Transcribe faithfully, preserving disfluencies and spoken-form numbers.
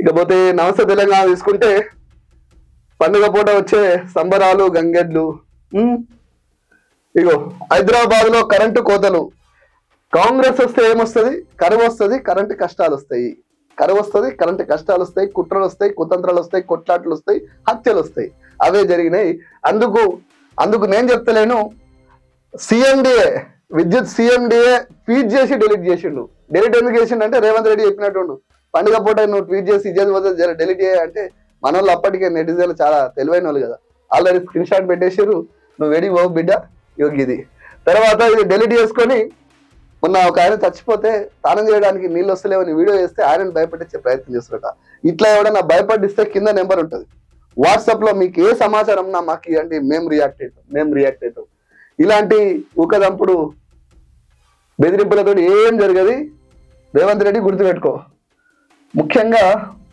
ఇకపోతే నమస్తే తెలంగాణ తీసుకుంటే పండుగ పూట వచ్చే సంబరాలు గంగెడ్లు. ఇగో హైదరాబాద్ లో కరెంటు కోతలు. కాంగ్రెస్ వస్తే ఏమొస్తుంది? కరువు వస్తుంది, కరెంటు కష్టాలు వస్తాయి. కరువు వస్తుంది, కరెంటు కష్టాలు వస్తాయి, కుట్రలు వస్తాయి, కుతంత్రాలు వస్తాయి, కొట్లాట్లు వస్తాయి, హత్యలు వస్తాయి. అవే జరిగినాయి. అందుకు అందుకు నేను చెప్తలేను, సిఎండిఏ విద్యుత్ సిఎండిఏ ట్వీట్ చేసి డెలీట్ చేసిండు. డెలీట్ ఎందుకు చేసిండు అంటే రేవంత్ రెడ్డి చెప్పినట్టు పండుగ పూట నువ్వు ట్వీట్ చేసి ఇజ్జత్ పోతే డెలీట్ చేయ అంటే మన వాళ్ళు అప్పటికే నెటిజన్లు చాలా తెలివైన వాళ్ళు కదా, ఆల్రెడీ స్క్రీన్ షాట్ పెట్టేసారు. నువ్వు వెడి పోవు బిడ్డ యోగి ఇది. తర్వాత ఇది డెలీట్ చేసుకొని మొన్న ఒక ఆయన చచ్చిపోతే స్నానం చేయడానికి నీళ్ళు వస్తలేవని వీడియో చేస్తే ఆయనను భయపడించే ప్రయత్నం చేస్తున్నట. ఇట్లా ఎవడన్నా భయపడిస్తే కింద నెంబర్ ఉంటుంది వాట్సాప్ లో, మీకు ఏ సమాచారం ఉన్నా మాకు ఇవ్వండి, మేము రియాక్ట్ అవుతాం మేము రియాక్ట్ అవుతాం ఇలాంటి ఊకదంపుడు బెదిరింపులతో ఏం జరగదు. రేవంత్ రెడ్డి గుర్తుపెట్టుకో. ముఖ్యంగా